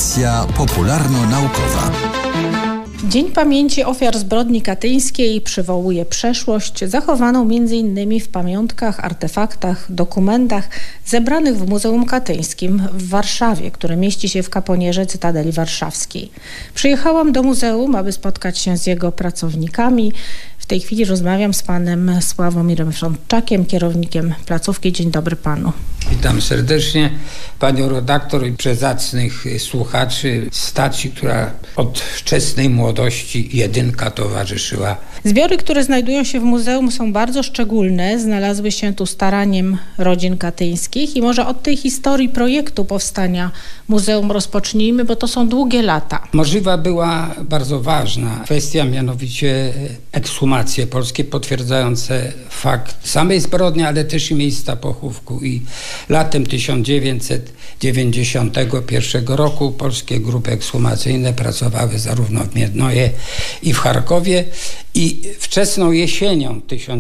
Audycja popularno-naukowa. Dzień Pamięci Ofiar Zbrodni Katyńskiej przywołuje przeszłość zachowaną m.in. w pamiątkach, artefaktach, dokumentach zebranych w Muzeum Katyńskim w Warszawie, które mieści się w kaponierze Cytadeli Warszawskiej. Przyjechałam do muzeum, aby spotkać się z jego pracownikami. W tej chwili rozmawiam z panem Sławomirem Frądczakiem, kierownikiem placówki. Dzień dobry panu. Witam serdecznie panią redaktor i przezacnych słuchaczy stacji, która od wczesnej młodości Jedynka towarzyszyła. Zbiory, które znajdują się w muzeum, są bardzo szczególne. Znalazły się tu staraniem rodzin katyńskich i może od tej historii projektu powstania muzeum rozpocznijmy, bo to są długie lata. Możliwa była bardzo ważna kwestia, mianowicie ekshumacje polskie potwierdzające fakt samej zbrodni, ale też i miejsca pochówku. I latem 1991 roku polskie grupy ekshumacyjne pracowały zarówno w Miednoje i w Charkowie. I wczesną jesienią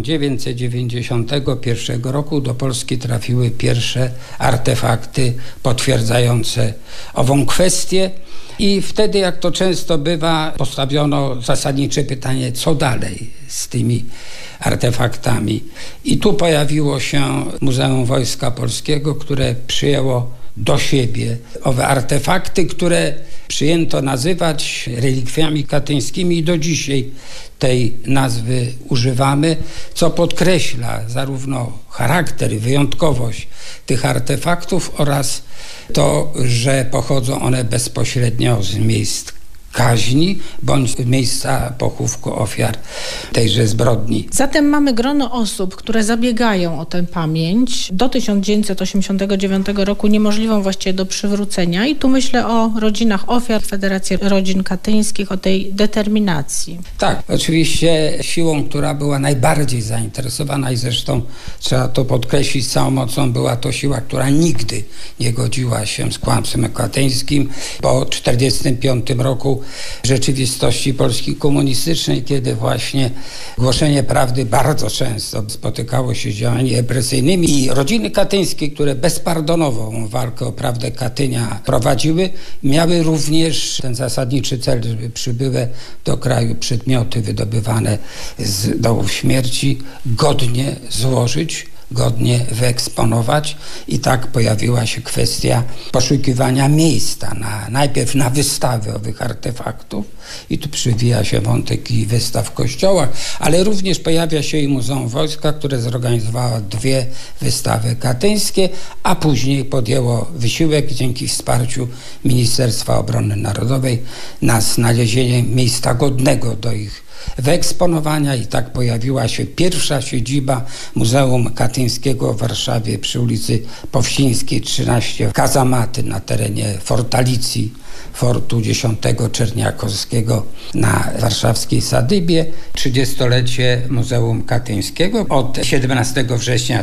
1991 roku do Polski trafiły pierwsze artefakty potwierdzające ową kwestię. I wtedy, jak to często bywa, postawiono zasadnicze pytanie, co dalej z tymi artefaktami. I tu pojawiło się Muzeum Wojska Polskiego, które przyjęło do siebie owe artefakty, które przyjęto nazywać relikwiami katyńskimi i do dzisiaj tej nazwy używamy, co podkreśla zarówno charakter i wyjątkowość tych artefaktów oraz to, że pochodzą one bezpośrednio z miejsc kaźni bądź miejsca pochówku ofiar tejże zbrodni. Zatem mamy grono osób, które zabiegają o tę pamięć. Do 1989 roku niemożliwą właściwie do przywrócenia i tu myślę o rodzinach ofiar, Federacji Rodzin Katyńskich, o tej determinacji. Tak, oczywiście siłą, która była najbardziej zainteresowana i zresztą trzeba to podkreślić z całą mocą, była to siła, która nigdy nie godziła się z kłamstwem katyńskim. Po 1945 roku w rzeczywistości Polski komunistycznej, kiedy właśnie głoszenie prawdy bardzo często spotykało się z działaniami represyjnymi i rodziny katyńskie, które bezpardonową walkę o prawdę Katynia prowadziły, miały również ten zasadniczy cel, żeby przybyłe do kraju przedmioty wydobywane z dołów śmierci godnie złożyć, godnie wyeksponować i tak pojawiła się kwestia poszukiwania miejsca najpierw na wystawę owych artefaktów i tu przywija się wątek i wystaw w kościołach, ale również pojawia się i Muzeum Wojska, które zorganizowało 2 wystawy katyńskie, a później podjęło wysiłek dzięki wsparciu Ministerstwa Obrony Narodowej na znalezienie miejsca godnego do ich wyeksponowania i tak pojawiła się pierwsza siedziba Muzeum Katyńskiego w Warszawie przy ulicy Powsińskiej 13 Kazamaty na terenie fortalicji fortu 10 Czerniakowskiego na warszawskiej Sadybie. 30-lecie Muzeum Katyńskiego od 17 września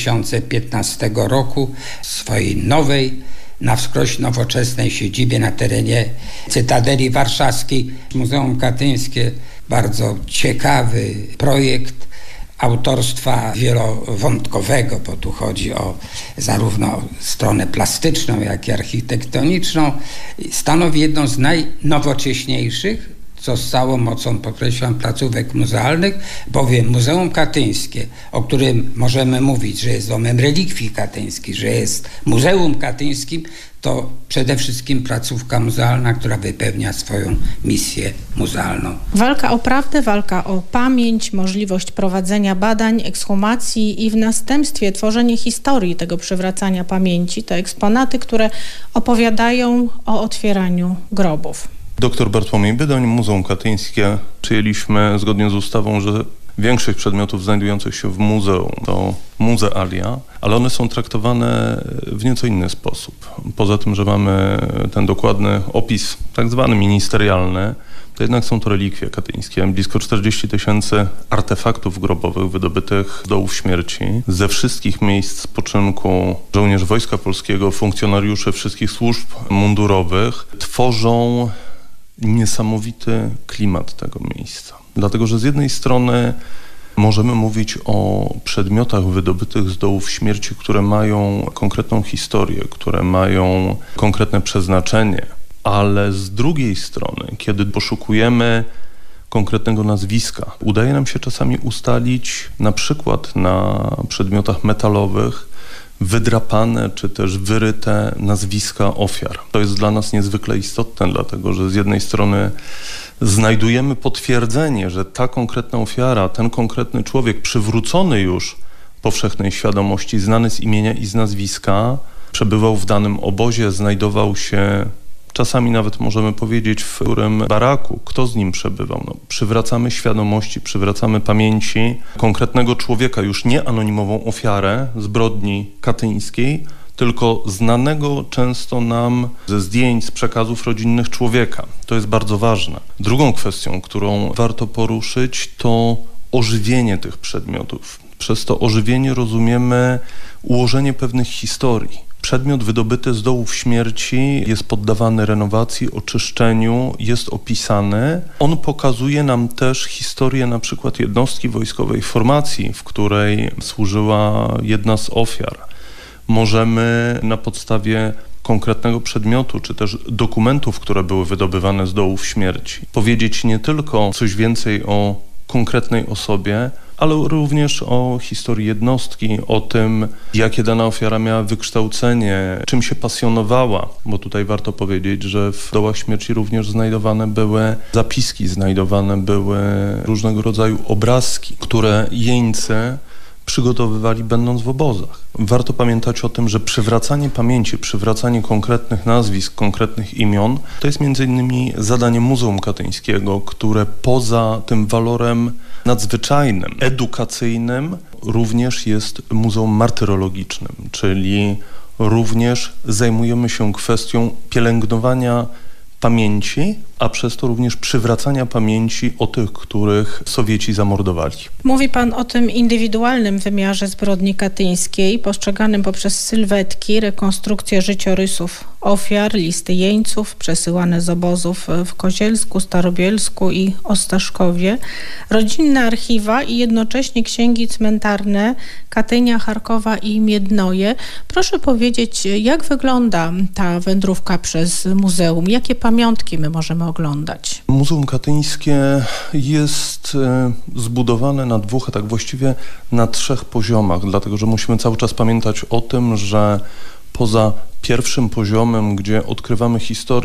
2015 roku w swojej nowej, na wskroś nowoczesnej siedzibie na terenie Cytadeli Warszawskiej. Muzeum Katyńskie bardzo ciekawy projekt autorstwa wielowątkowego, bo tu chodzi o zarówno stronę plastyczną, jak i architektoniczną. Stanowi jedną z najnowocześniejszych, co z całą mocą podkreślam, placówek muzealnych, bowiem Muzeum Katyńskie, o którym możemy mówić, że jest domem relikwii katyńskich, że jest Muzeum Katyńskim, to przede wszystkim placówka muzealna, która wypełnia swoją misję muzealną. Walka o prawdę, walka o pamięć, możliwość prowadzenia badań, ekshumacji i w następstwie tworzenie historii tego przywracania pamięci, te eksponaty, które opowiadają o otwieraniu grobów. Dr Bartłomiej Bydoń, Muzeum Katyńskie. Przyjęliśmy zgodnie z ustawą, że większość przedmiotów znajdujących się w muzeum to muzealia, ale one są traktowane w nieco inny sposób. Poza tym, że mamy ten dokładny opis, tak zwany ministerialny, to jednak są to relikwie katyńskie. Blisko 40 000 artefaktów grobowych wydobytych z dołów śmierci ze wszystkich miejsc spoczynku żołnierzy Wojska Polskiego, funkcjonariuszy wszystkich służb mundurowych tworzą niesamowity klimat tego miejsca. Dlatego, że z jednej strony możemy mówić o przedmiotach wydobytych z dołów śmierci, które mają konkretną historię, które mają konkretne przeznaczenie, ale z drugiej strony, kiedy poszukujemy konkretnego nazwiska, udaje nam się czasami ustalić na przykład na przedmiotach metalowych wydrapane czy też wyryte nazwiska ofiar. To jest dla nas niezwykle istotne, dlatego że z jednej strony znajdujemy potwierdzenie, że ta konkretna ofiara, ten konkretny człowiek przywrócony już powszechnej świadomości, znany z imienia i z nazwiska, przebywał w danym obozie, znajdował się, czasami nawet możemy powiedzieć, w którym baraku, kto z nim przebywał. Przywracamy świadomości, przywracamy pamięci konkretnego człowieka, już nie anonimową ofiarę zbrodni katyńskiej, tylko znanego często nam ze zdjęć, z przekazów rodzinnych człowieka. To jest bardzo ważne. Drugą kwestią, którą warto poruszyć, to ożywienie tych przedmiotów. Przez to ożywienie rozumiemy ułożenie pewnych historii. Przedmiot wydobyty z dołów śmierci jest poddawany renowacji, oczyszczeniu, jest opisany. On pokazuje nam też historię na przykład jednostki wojskowej, formacji, w której służyła jedna z ofiar. Możemy na podstawie konkretnego przedmiotu, czy też dokumentów, które były wydobywane z dołów śmierci, powiedzieć nie tylko coś więcej o konkretnej osobie, ale również o historii jednostki, o tym, jakie dana ofiara miała wykształcenie, czym się pasjonowała, bo tutaj warto powiedzieć, że w dołach śmierci również znajdowane były zapiski, znajdowane były różnego rodzaju obrazki, które jeńcy przygotowywali będąc w obozach. Warto pamiętać o tym, że przywracanie pamięci, przywracanie konkretnych nazwisk, konkretnych imion, to jest między innymi zadanie Muzeum Katyńskiego, które poza tym walorem nadzwyczajnym, edukacyjnym, również jest muzeum martyrologicznym, czyli również zajmujemy się kwestią pielęgnowania pamięci, a przez to również przywracania pamięci o tych, których Sowieci zamordowali. Mówi pan o tym indywidualnym wymiarze zbrodni katyńskiej, postrzeganym poprzez sylwetki, rekonstrukcję życiorysów ofiar, listy jeńców przesyłane z obozów w Kozielsku, Starobielsku i Ostaszkowie, rodzinne archiwa i jednocześnie księgi cmentarne Katynia, Charkowa i Miednoje. Proszę powiedzieć, jak wygląda ta wędrówka przez muzeum? Jakie pamiątki my możemy oglądać? Muzeum Katyńskie jest zbudowane na dwóch, a tak właściwie na trzech poziomach, dlatego że musimy cały czas pamiętać o tym, że poza pierwszym poziomem, gdzie odkrywamy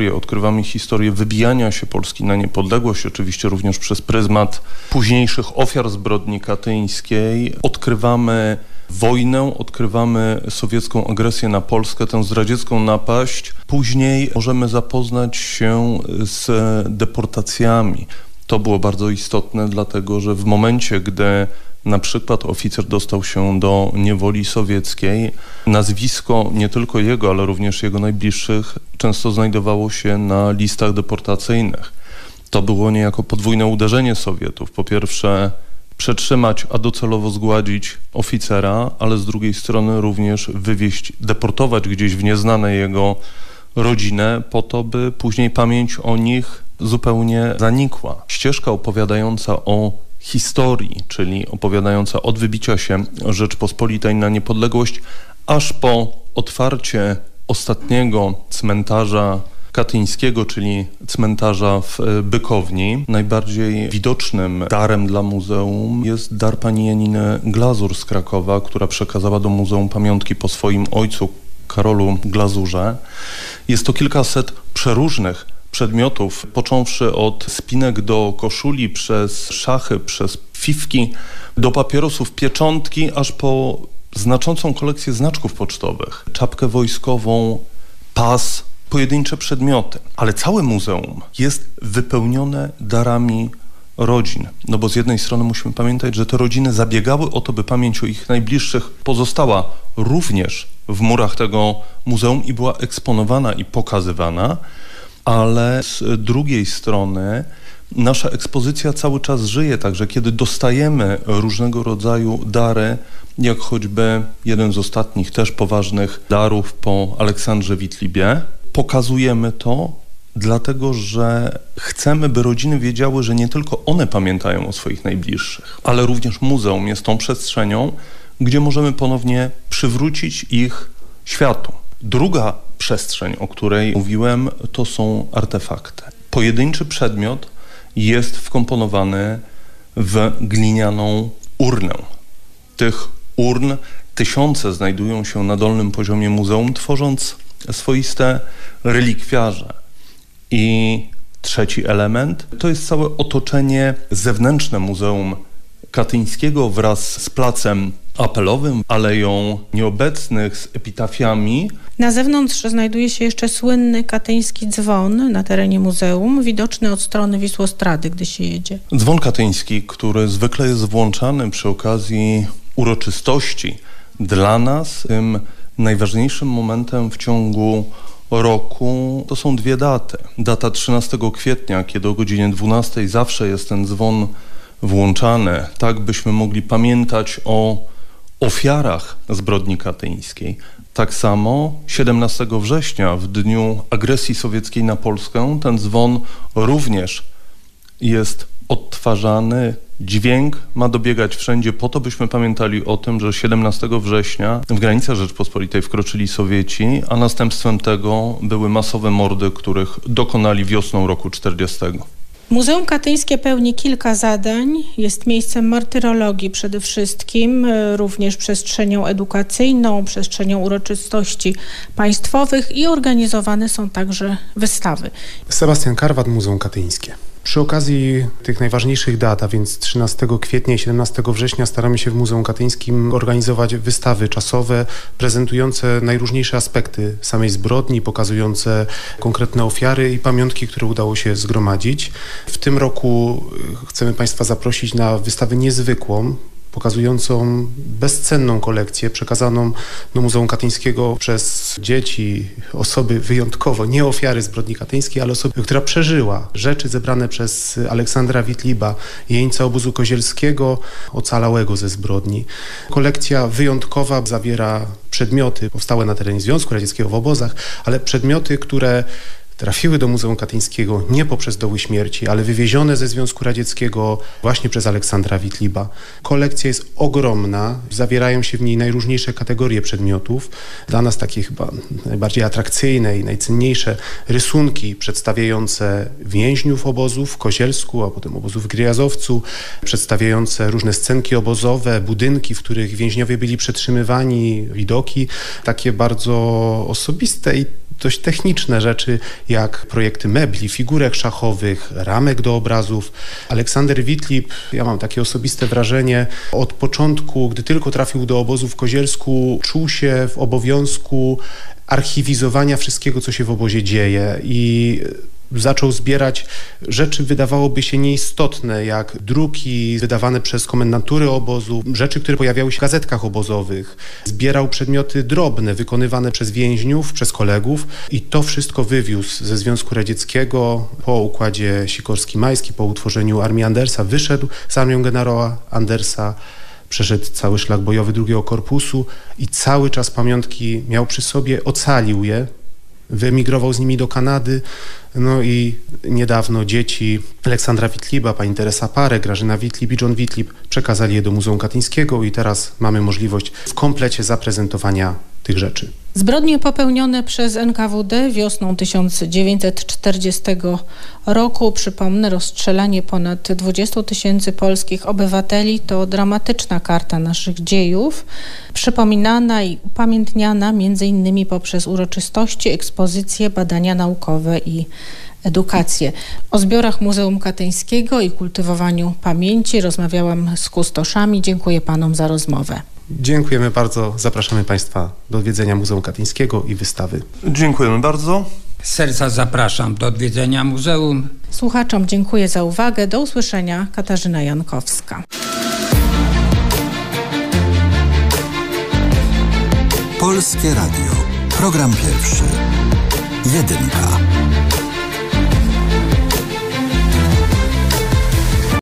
historię wybijania się Polski na niepodległość, oczywiście również przez pryzmat późniejszych ofiar zbrodni katyńskiej, odkrywamy wojnę, odkrywamy sowiecką agresję na Polskę, tę zdradziecką napaść. Później możemy zapoznać się z deportacjami. To było bardzo istotne, dlatego że w momencie, gdy na przykład oficer dostał się do niewoli sowieckiej, nazwisko nie tylko jego, ale również jego najbliższych często znajdowało się na listach deportacyjnych. To było niejako podwójne uderzenie Sowietów. Po pierwsze przetrzymać, a docelowo zgładzić oficera, ale z drugiej strony również wywieźć, deportować gdzieś w nieznane jego rodzinę po to, by później pamięć o nich zupełnie zanikła. Ścieżka opowiadająca o historii, czyli opowiadająca od wybicia się Rzeczpospolitej na niepodległość, aż po otwarcie ostatniego cmentarza katyńskiego, czyli cmentarza w Bykowni. Najbardziej widocznym darem dla muzeum jest dar pani Janiny Glazur z Krakowa, która przekazała do muzeum pamiątki po swoim ojcu, Karolu Glazurze. Jest to kilkaset przeróżnych przedmiotów, począwszy od spinek do koszuli, przez szachy, przez fifki, do papierosów, pieczątki, aż po znaczącą kolekcję znaczków pocztowych, czapkę wojskową, pas, pojedyncze przedmioty. Ale całe muzeum jest wypełnione darami rodzin. No bo z jednej strony musimy pamiętać, że te rodziny zabiegały o to, by pamięć o ich najbliższych pozostała również w murach tego muzeum i była eksponowana i pokazywana, ale z drugiej strony nasza ekspozycja cały czas żyje, także kiedy dostajemy różnego rodzaju dary, jak choćby jeden z ostatnich też poważnych darów po Aleksandrze Witlibie, pokazujemy to, dlatego że chcemy, by rodziny wiedziały, że nie tylko one pamiętają o swoich najbliższych, ale również muzeum jest tą przestrzenią, gdzie możemy ponownie przywrócić ich światu. Druga przestrzeń, o której mówiłem, to są artefakty. Pojedynczy przedmiot jest wkomponowany w glinianą urnę. Tych urn tysiące znajdują się na dolnym poziomie muzeum, tworząc swoiste relikwiarze. I trzeci element to jest całe otoczenie zewnętrzne Muzeum Katyńskiego wraz z placem apelowym, aleją nieobecnych z epitafiami. Na zewnątrz znajduje się jeszcze słynny katyński dzwon na terenie muzeum, widoczny od strony Wisłostrady, gdy się jedzie. Dzwon katyński, który zwykle jest włączany przy okazji uroczystości. Dla nas tym najważniejszym momentem w ciągu roku to są dwie daty. Data 13 kwietnia, kiedy o godzinie 12 zawsze jest ten dzwon włączany, tak byśmy mogli pamiętać o ofiarach zbrodni katyńskiej. Tak samo 17 września, w dniu agresji sowieckiej na Polskę, ten dzwon również jest odtwarzany. Dźwięk ma dobiegać wszędzie po to, byśmy pamiętali o tym, że 17 września w granicach Rzeczpospolitej wkroczyli Sowieci, a następstwem tego były masowe mordy, których dokonali wiosną roku 40. Muzeum Katyńskie pełni kilka zadań. Jest miejscem martyrologii przede wszystkim, również przestrzenią edukacyjną, przestrzenią uroczystości państwowych i organizowane są także wystawy. Sebastian Karwat, Muzeum Katyńskie. Przy okazji tych najważniejszych dat, a więc 13 kwietnia i 17 września staramy się w Muzeum Katyńskim organizować wystawy czasowe prezentujące najróżniejsze aspekty samej zbrodni, pokazujące konkretne ofiary i pamiątki, które udało się zgromadzić. W tym roku chcemy Państwa zaprosić na wystawę niezwykłą, pokazującą bezcenną kolekcję przekazaną do Muzeum Katyńskiego przez dzieci, osoby wyjątkowo, nie ofiary zbrodni katyńskiej, ale osoby, która przeżyła rzeczy zebrane przez Aleksandra Witliba, jeńca obozu kozielskiego, ocalałego ze zbrodni. Kolekcja wyjątkowa zawiera przedmioty powstałe na terenie Związku Radzieckiego w obozach, ale przedmioty, które trafiły do Muzeum Katyńskiego nie poprzez doły śmierci, ale wywiezione ze Związku Radzieckiego właśnie przez Aleksandra Witliba. Kolekcja jest ogromna, zawierają się w niej najróżniejsze kategorie przedmiotów. Dla nas takie chyba najbardziej atrakcyjne i najcenniejsze rysunki przedstawiające więźniów obozów w Kozielsku, a potem obozów w Gryjazowcu, przedstawiające różne scenki obozowe, budynki, w których więźniowie byli przetrzymywani, widoki, takie bardzo osobiste i dość techniczne rzeczy, jak projekty mebli, figurek szachowych, ramek do obrazów. Aleksander Witlib, ja mam takie osobiste wrażenie, od początku, gdy tylko trafił do obozu w Kozielsku, czuł się w obowiązku archiwizowania wszystkiego, co się w obozie dzieje i zaczął zbierać rzeczy, wydawałoby się nieistotne, jak druki wydawane przez komendatury obozu, rzeczy, które pojawiały się w gazetkach obozowych. Zbierał przedmioty drobne, wykonywane przez więźniów, przez kolegów i to wszystko wywiózł ze Związku Radzieckiego po układzie Sikorski-Majski, po utworzeniu armii Andersa. Wyszedł z armią generała Andersa, przeszedł cały szlak bojowy II Korpusu i cały czas pamiątki miał przy sobie, ocalił je, wyemigrował z nimi do Kanady. No i niedawno dzieci Aleksandra Witliba, pani Teresa Parek, Grażyna Witlib i John Witlib przekazali je do Muzeum Katyńskiego i teraz mamy możliwość w komplecie zaprezentowania tych rzeczy. Zbrodnie popełnione przez NKWD wiosną 1940 roku, przypomnę, rozstrzelanie ponad 20 000 polskich obywateli to dramatyczna karta naszych dziejów, przypominana i upamiętniana m.in. poprzez uroczystości, ekspozycje, badania naukowe i edukację. O zbiorach Muzeum Katyńskiego i kultywowaniu pamięci rozmawiałam z kustoszami. Dziękuję panom za rozmowę. Dziękujemy bardzo. Zapraszamy Państwa do odwiedzenia Muzeum Katyńskiego i wystawy. Dziękujemy bardzo. Z serca zapraszam do odwiedzenia muzeum. Słuchaczom dziękuję za uwagę. Do usłyszenia. Katarzyna Jankowska. Polskie Radio. Program pierwszy. Jedynka.